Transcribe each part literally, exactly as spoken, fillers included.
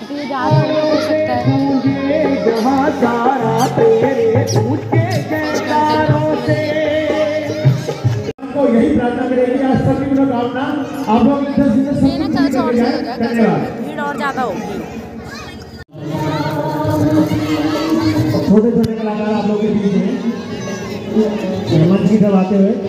ये ज़्यादा हो सकता है। जहाँ सारा तेरे ऊंचे जयकारों से। तो यही प्रार्थना करेंगे आज सभी मनोकामना आप लोग इधर से सब कुछ हो जाए। धन्यवाद। भीड़ और ज़्यादा होगी। छोटे छोटे कलाकार आप लोग के बीच में मंच की तरफ आते हुए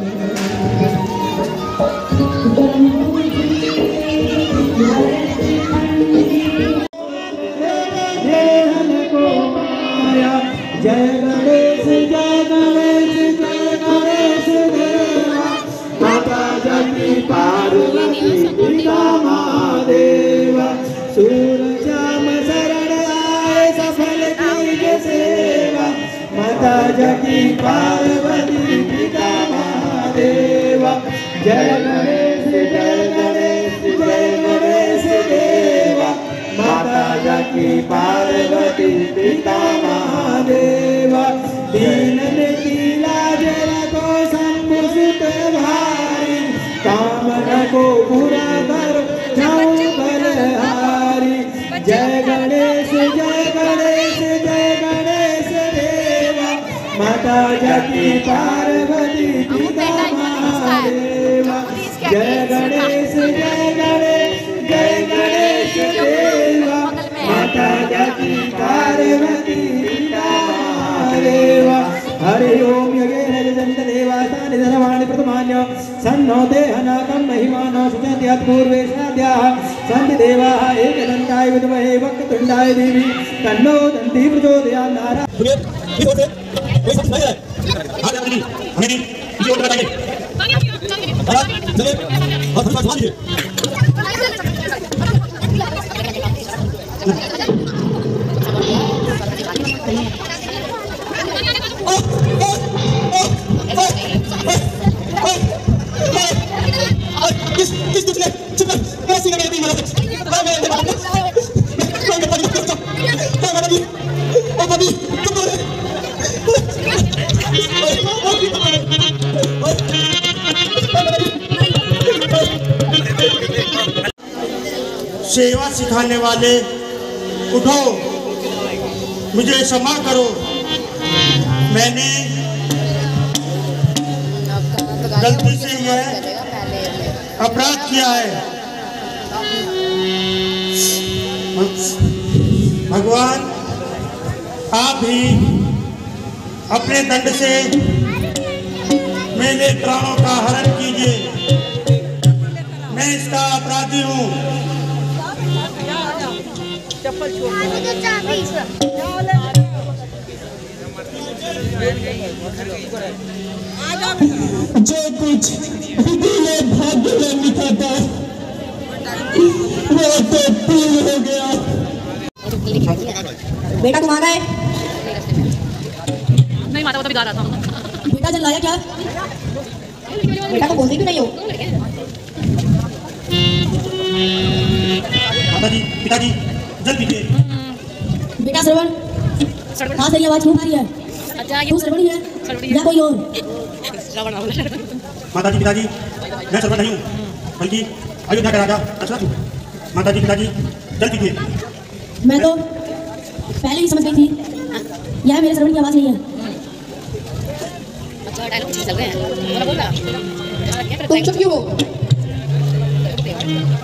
जय गणेश जय गणेश जय गणेश देवा माता जगती पार्वती पिता महादेव सूरज श्याम शरण आए सफल की सेवा माता जगती पार्वती पिता महादेव जय गणेश जय गणेश जय गणेश देवा माता जगती पार्वती पिता महादेव दीन लाज को संपुष्ट भारी कामना को पूरा करो जाओ बलहारी जय गणेश जय गणेश जय गणेश देवा माता जगती पार्वती पिता महादेव जय गणेश जय गणेश जय गणेश देवा माता जगती पार्वती पिता महादेव हरि ओम यज्ञेन जजन्त देवास्तानि धर्माणि प्रथमान्य सन्नो देहनाकं महिमानो सुचन्त्यात् पूर्वेशाद्याः सन्ति देवाः एकदन्ताय विद्महे वक्रतुण्डाय देवी तन्नो दन्ती प्रचोदयात् नारायण किस किस तुझे चुप कर कैसी लगी थी मतलब मैं मैं मैं मैं बड़ी क्या बड़ी ओ बड़ी चुप कर सेवा सिखाने वाले उठो मुझे क्षमा करो मैंने गलती से यह अपराध किया है भगवान आप ही अपने दंड से मेरे प्राणों का हरण कीजिए मैं इसका अपराधी हूँ जो कुछ विधि ने भाग्य में लिखा था वो तो पूर्ण हो गया। बेटा तुम्हारा है नहीं माता वो तो बिगाड़ रहा था बेटा जल लाया क्या बेटा को बोलते क्यों नहीं हो माताजी पिताजी जल पीजिए बेटा श्रवण हाँ सही आवाज क्यों आ रही है अच्छा क्यों श्रवण ही है या कोई और माताजी पिताजी मैं श्रवण नहीं हूँ बल्कि अयोध्या का राजा दशरथ हूँ माताजी पिताजी जल पीजिए मैं तो पहले ही समझ गई थी यह मेरे श्रवण की आवाज नहीं है अच्छा डायलॉग चल रहे हैं बोला बोला तुम चुप क्यों हो